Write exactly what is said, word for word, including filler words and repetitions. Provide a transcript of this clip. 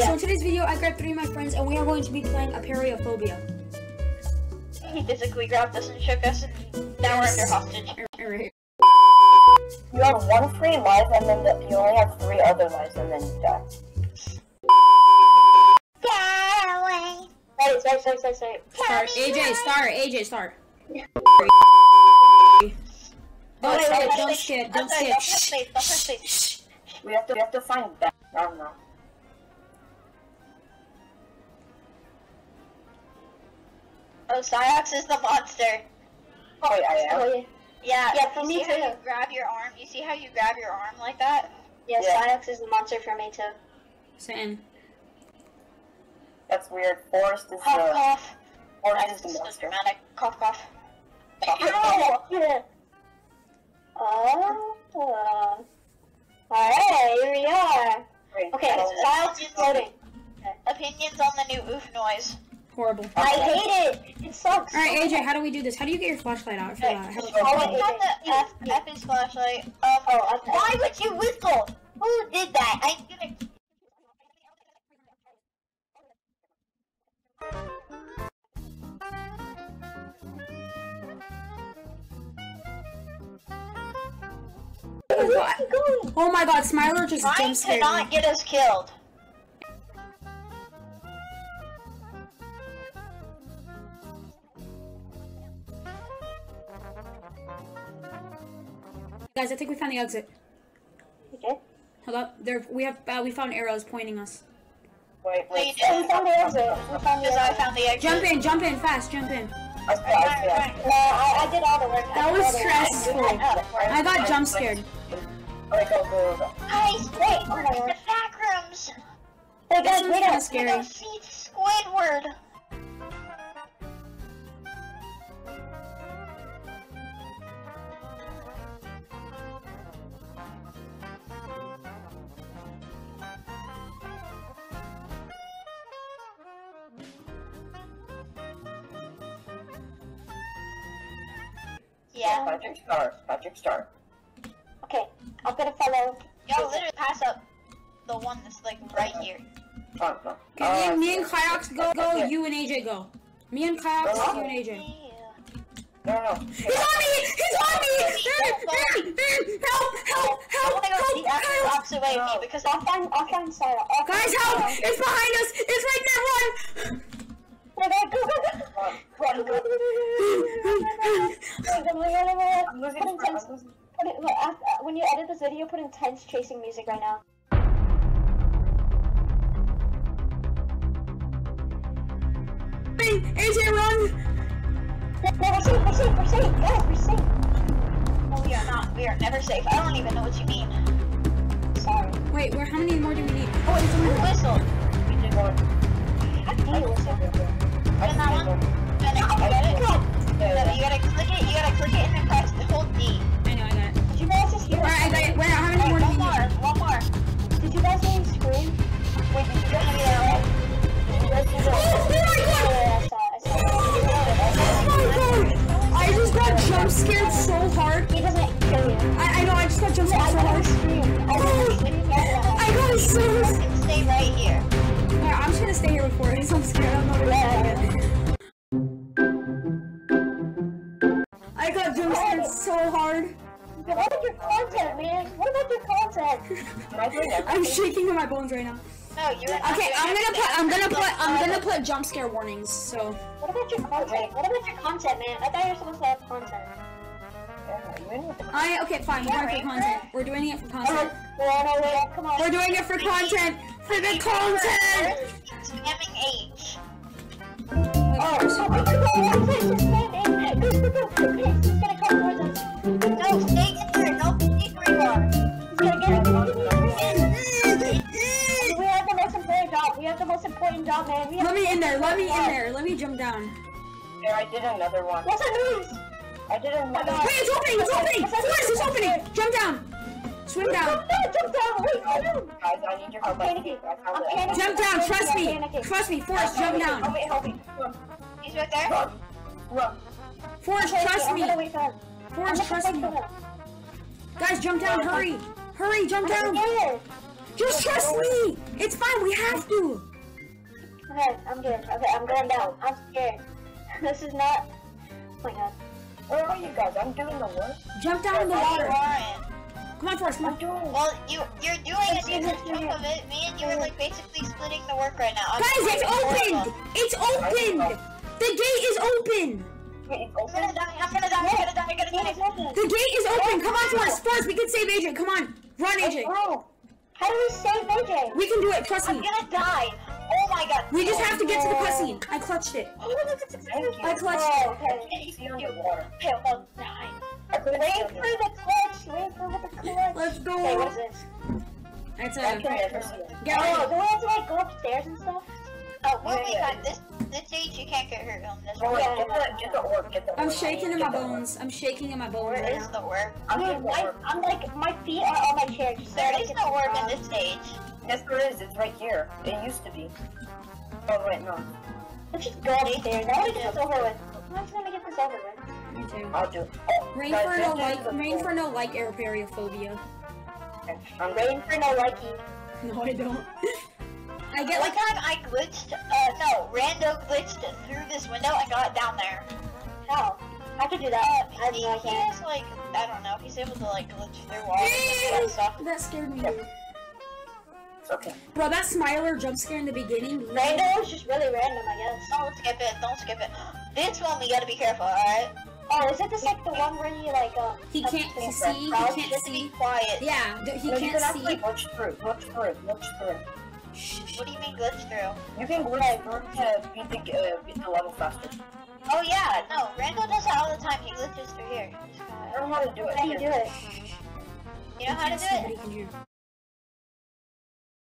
yeah. So in today's video, I grabbed three of my friends, and we are going to be playing Apeirophobia. He physically grabbed us and shook us, and now we're under hostage. Alright. You have one free life, and then the, you only have three other lives, and then you die. Darling. Sorry, sorry, sorry, sorry, sorry. Start. A J, start. A J, start. Oh, wait, wait, don't wait, skip. wait, Don't sorry, skip. Don't press space. Don't press space. We have to, we have to find that. I don't know. Oh, Ciox is the monster. Oh, yeah, yeah. Oh, yeah. Yeah, Yeah, for you me see how too. you grab your arm? You see how you grab your arm like that? Yes, Yeah, yeah. Ciox is the monster for me too. Same. That's weird. Forrest is Cough, the... cough. Forrest That's is the just monster. dramatic. Cough, cough. Ow! Yeah. Oh. Alright, here we are. Wait, Okay, no. Ciox is loading. Opinions on the new oof noise. Horrible. I hate it. It sucks. Alright, A J, how do we do this? How do you get your flashlight out? I forgot. How do Oh, we- wait, have the F, F is flashlight. Um, oh, okay. Why would you whistle? Who did that? I'm gonna. Oh my god, Smiler just Trying jump to scared not me. get us killed. Guys, I think we found the exit. Okay. Hold up. There, we have, uh, we found arrows pointing us. Wait, No, you wait. didn't. We found the exit. We found the exit. I found the exit. Jump in, jump in, fast, jump in. I see, I see, I see. No, I, I did all the work. That I did was all the work. stressful. I got jump scared. Alright, go, go, go. Guys, wait, oh my god. The back rooms. This Hey guys, one's wait kinda up. scary. I don't see Squidward. Yeah. Patrick Star. Patrick Star. Okay, I'm gonna follow. Yo, literally pass up the one that's like right here. Oh, no. Okay, Uh, me, me and Ciox go, go, okay. you and A J go. Me and Ciox, Oh. you and A J. No, no. He's on me! He's on me! Help! Help! I Help! wanna go Help! the actual Help! opposite way of me because I'll find, I'll find Sarah. I'll find Guys, help! Sarah. It's behind us! It's right there! Run! Go, go, go, go, Run, run, run. I'm losing Put friend, intense, I'm losing- put it, look, after, when you edit this video, put intense chasing music right now. A J, run! No, we're safe, we're safe, we're safe, guys, we're safe. No, we are not. We are never safe. I don't even know what you mean. Sorry. Wait, where? How many more do we need? Oh, it's a whistle. We did one. I hate whistle. I And that did one? one. And you get it? Yeah, No, you gotta click it, you gotta click it and then press the hold D. I know, I got it. Did you guys just hear Alright, I got it. Where? How many more do we One more, need? one more. Did you guys hear me scream? Wait, did you guys hear that? Did you guys hear that? Oh my god! Yeah, I saw it, I saw it. Oh my god! I just got jump scared so hard. He doesn't kill you. I, I know, I just got jump I scared so got hard. to scream. I got to scream. I got so And stay right here. Yeah, I'm just gonna stay here with Forrest. I'm scared. I'm not gonna Yeah. I got jump scared so hard. What about your content, man? What about your content? Am I doing everything? I'm shaking in my bones right now. No, you're not Okay, doing I'm gonna anything. put I'm gonna put I'm gonna put jump scare warnings. So What about your content? What about your content, man? I thought you were supposed to have content. Yeah, you ain't with the- I okay fine. We're doing it for content. We're doing it for content. No, no, wait, come on. We're doing it for content. For the content. Spamming H. Oh, Oh my god, what's this spamming? Go, go, go, go, go. He's gonna come towards us. No, stay in there. No, stay where you are. He's gonna get us. We have the most important job. We have the most important job, man. We have Let me in there. Let me in there. Let me jump down. Here, I did another one. What's that noise? I did another one. Wait, it's opening. It's opening. Forrest, it's opening. Jump down. Swim down. Jump down, jump down. Wait, I know. Guys, I need your help. I'm I panicking. think I I'm found it. panicking. Jump down. Trust I'm me. panicking. Trust me. Forrest, jump Help down. me, help me. Run, He's right there. run, run. Forrest, Okay, trust I'm me. gonna wait for him. Forrest, I'm gonna trust wait me. for him. Guys, jump down. Hurry. Hurry, jump I'm down. scared. Just trust me! It's fine, we have to! Okay, I'm good. Okay, I'm going down. I'm scared. This is not... Oh my god. Where are you guys? I'm doing the work. Jump down in the No, you water. aren't. Come on, Forrest, come on. Well, you you're doing a decent chunk of it. Me and you are like basically splitting the work right now. I'm Guys, it's opened! It's opened! The gate is open! Wait, I'm gonna die. I'm gonna die. I'm gonna die. I'm gonna die. The gate is open! Come on, Forrest! Forrest, we can save A J! Come on! Run, A J! Oh, how do we save A J? We can do it, trust I'm me! gonna die. Oh my god. We just have to get to the cutscene! I clutched it! Thank you. I clutched Oh, it! okay. See you underwater. I almost died. I couldn't Wait see for under- the clutch. Wait for the clutch. Let's go! Okay, what is this? It's I a... can never see it. Get Oh, ready! do we have to like go upstairs and stuff? Oh, we'll be Yeah. fine. This this age you can't get hurt on this Oh, one. wait, get the, get the orb, get the orb. I'm shaking in my Get the orb. bones. I'm shaking in my bones Where right is now. the orb? I'm Dude, getting the my, orb. I'm like, my feet are on my chair. Just so I There don't is get no the orb in crowd. this stage. Yes, there is. It's right here. It used to be. Oh, wait, no. Let's just go upstairs. I want to get this over with. I'm just gonna get this over with. Me too. I'll do it. Oh, Rain guys, for this no is like, the rain floor. for no like Apeirophobia. I'm Rain for no likey. No, I don't. I get One like, time I glitched, uh, no, Rando glitched through this window and got down there. How? I could do that. Uh, I he, know I he can. has like, I don't know, he's able to like glitch through walls and stuff. that scared me. It's okay. Bro, that Smiler jump scare in the beginning. Rando is just really random, I guess. Don't skip it, don't skip it. This one, we gotta be careful, alright? Oh, is it this like the one where you like um? He can't up- see, he crouch? can't Just be see. quiet. Yeah, th- he No, you can't can actually see. glitch through. Glitch through. Glitch through. Shh. What do you mean glitch through? You can glitch through to beat the, uh, beat the level faster. Oh yeah, no, Rando does that all the time, he glitches through here. Just I gotta- don't know how to do it. How do you do it? You know how to He do can't see, it? but he can hear.